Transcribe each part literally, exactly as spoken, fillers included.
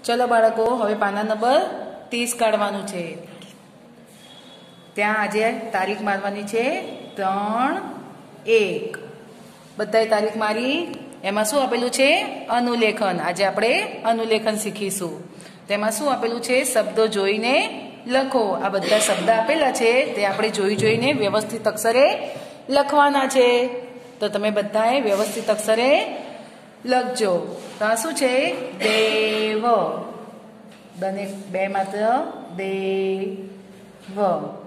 चलो बाळको हवे पाना नंबर तीस काढवानुं छे। त्यां आजे तारीख मारवानी छे त्रण एक। बधाए तारीख मारी। एमां शुं आपेलुं छे अनुलेखन। आज आपणे अनुलेखन शीखीशुं। तेमां शुं आपेलुं छे शब्दो जोईने लखो। आ बधा शब्द आपेला छे ते आपणे जोई जोईने व्यवस्थित अक्षरे लखवाना छे। तो तमे बधाए व्यवस्थित अक्षरे लखजो। तो आ शुं छे देव। बने बे मात्र देव।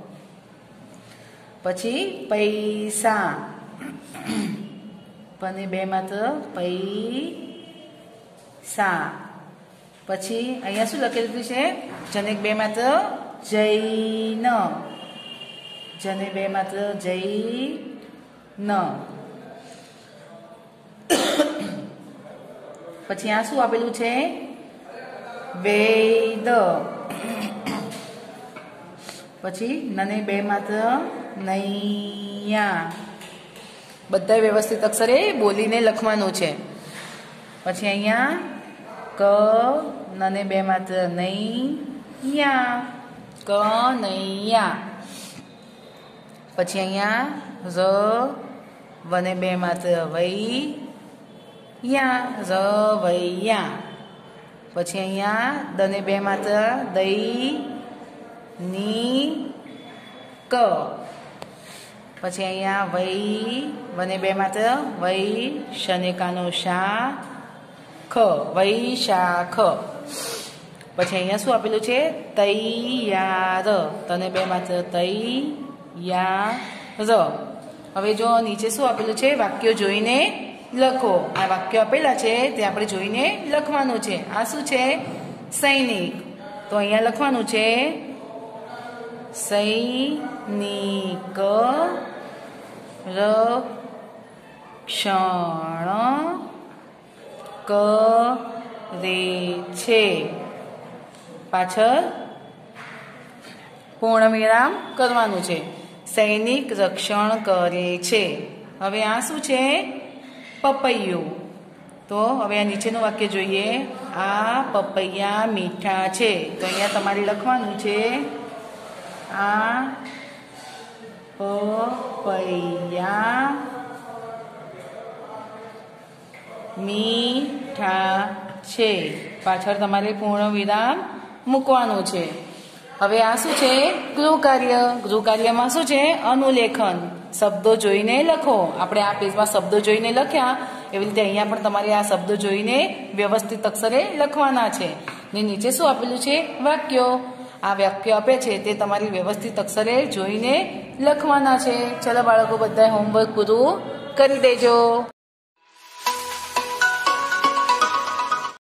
पछी पैसा। बने बे मात्र पैसा। पछी अहींया शुं लखेલું છે जने बे मात्र जैन। जने बे मात्र जैन। पछी आ शुं आपेલું છે वेद। पछी नने बे मात्र नैया। बधा व्यवस्थित अक्षरे बोलीने लखवानुं छे। पछी अहींया क नने बे मात्र नैया। क नैया। पछी अहींया र वने बे मात्र वैया। र वैया। पछी अहींया दने बे मात्र दै नी क। पछी अहींया वै वने बे मात्र वै शनेकानो शा ख। वैशाख। पछी अहींया शुं आपेલું છે तैयार। तने बे मात्र तैयार। हवे जो नीचे शुं आपेલું છે वाक्यो जोईने लखो। आ वाक्यो आपेला छे ते आपणे जोईने लखवानुं छे। आ शुं छे सैनिक। तो अहींया लखवानुं छे सैनिक रक्षण करे छे। पाछळ पूर्णविराम करवानुं छे। सैनिक रक्षण करे छे। हवे आ शुं छे पपैયું। तो हवे आ नीचेनुं वाक्य जोईए। आ पपैया मीठा छे। तो अहींया तमारे लखवानुं छे आ पपैया मीठा छे। पाछळ तमारे पूर्णविराम मूकवानुं छे। हवे आ शुं छे गृहकार्य। गृहकार्यमां शुं छे अनुलेखन। शब्दों जोईने लखो। आपणे आ पेजमां शब्दों जोईने लख्या एवी रीते अहींया पण तमारे आ शब्दों जोईने व्यवस्थित अक्षरे लखवाना छे। ने नीचे शुं आपेલું છે वाक्यो। आ वाक्यो आपे छे ते तमारे व्यवस्थित अक्षरे जोईने लखवाना छे। चलो बाळको बधाए होमवर्क पूरुं करी देजो।